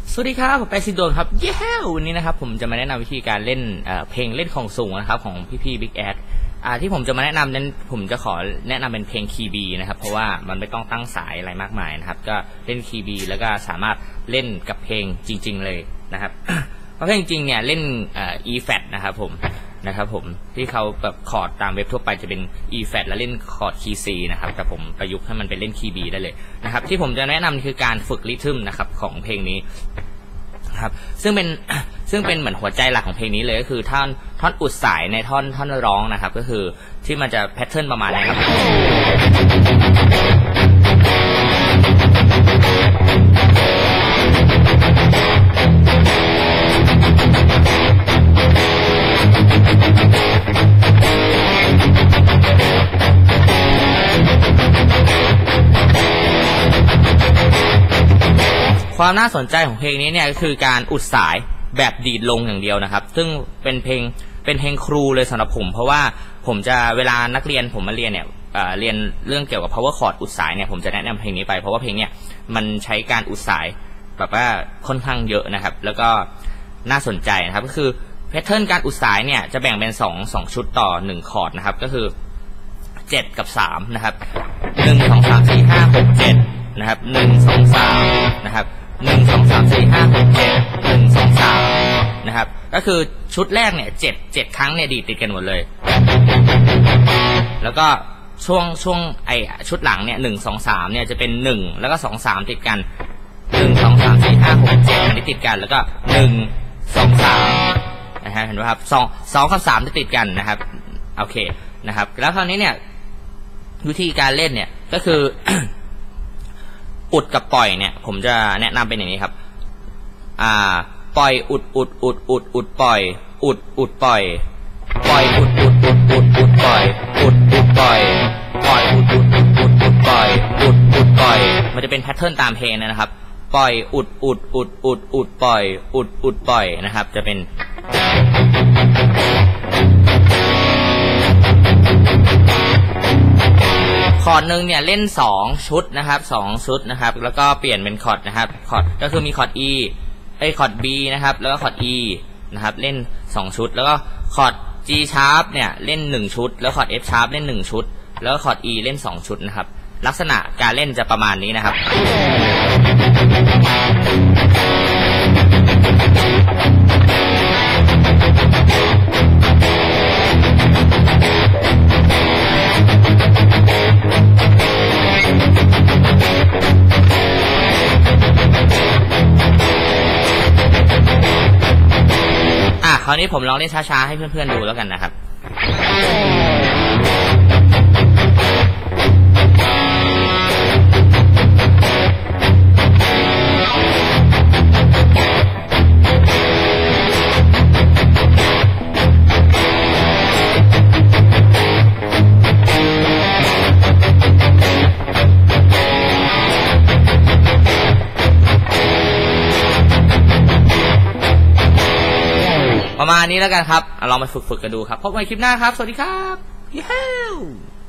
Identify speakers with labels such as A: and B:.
A: สวัสดีครับผมไปซิโดนครับเย้วันนี้นะครับผมจะมาแนะนำวิธีการเล่นเพลงเล่นของสูงนะครับของพี่บิ๊กแอดที่ผมจะมาแนะนำนั้นผมจะขอแนะนำเป็นเพลงคีย์บีนะครับเพราะว่ามันไม่ต้องตั้งสายอะไรมากมายนะครับก็เล่นคีย์บีแล้วก็สามารถเล่นกับเพลงจริงๆเลยนะครับเพราะเพลงจริงเนี่ยเล่นE flat นะครับผมที่เขาแบบคอร์ดตามเว็บทั่วไปจะเป็น E flat แล้วเล่นคอร์ดคีย์ C นะครับแต่ผมประยุกต์ให้มันเป็นเล่นคีย์ B ได้เลยนะครับที่ผมจะแนะนำคือการฝึกริทึมนะครับของเพลงนี้ครับซึ่งเป็นเหมือนหัวใจหลักของเพลงนี้เลยก็คือท่อนอุดสายในท่อนร้องนะครับก็คือที่มันจะแพทเทิร์นประมาณนี้ครับความน่าสนใจของเพลงนี้เนี่ยก็คือการอุดสายแบบดีดลงอย่างเดียวนะครับซึ่งเป็นเพลงครูเลยสำหรับผมเพราะว่าผมจะเวลานักเรียนผมมาเรียนเนี่ยเรียนเรื่องเกี่ยวกับ power chord อุดสายเนี่ยผมจะแนะนำเพลงนี้ไปเพราะว่าเพลงเนี่ยมันใช้การอุดสายแบบว่าค่อนข้างเยอะนะครับแล้วก็น่าสนใจนะครับก็คือแพทเทิร์นการอุดสายเนี่ยจะแบ่งเป็น2ชุดต่อ1คอร์ดนะครับก็คือ7กับ3นะครับ1 2 3 4 5 6 7นะครับ1 2 3นะครับ1 2 3 4 5 6 7 1 2 3นะครับก็คือชุดแรกเนี่ย7ครั้งเนี่ยดีดติดกันหมดเลยแล้วก็ช่วงชุดหลังเนี่ย1 2 3เนี่ยจะเป็น1แล้วก็2 3ติดกัน1 2 3 4 5 6 7อันนี้ติดกันแล้วก็1 2 3นะฮะเห็นไหมครับ2กับ3จะติดกันนะครับโอเคนะครับแล้วคราวนี้เนี่ยวิธีการเล่นเนี่ยก็คือ อุดกับปล่อยเนี่ยผมจะแนะนำเป็นอย่างนี้ครับปล่อยอุดปล่อยอุดปล่อยปล่อยอุดปล่อยอุดปล่อยปล่อยอุดปล่อยอุดปล่อยมันจะเป็นแพทเทิร์นตามเพลงนะครับปล่อยอุดปล่อยอุดปล่อยนะครับจะเป็นคอร์ดหนึ่งเนี่ยเล่น2ชุดนะครับ2ชุดนะครับแล้วก็เปลี่ยนเป็นคอร์ดนะครับคอร์ดก็คือมีคอร์ด E คอร์ด B นะครับแล้วก็คอร์ด E นะครับเล่น2ชุดแล้วก็คอร์ด G sharp เนี่ยเล่น1ชุดแล้วคอร์ด F sharp เล่น1ชุดแล้วก็คอร์ด E เล่น2ชุดนะครับลักษณะการเล่นจะประมาณนี้นะครับคราวนี้ผมลองเล่นช้าๆให้เพื่อนๆดูแล้วกันนะครับประมาณนี้แล้วกันครับลองไปฝึกกันดูครับพบกันในคลิปหน้าครับสวัสดีครับ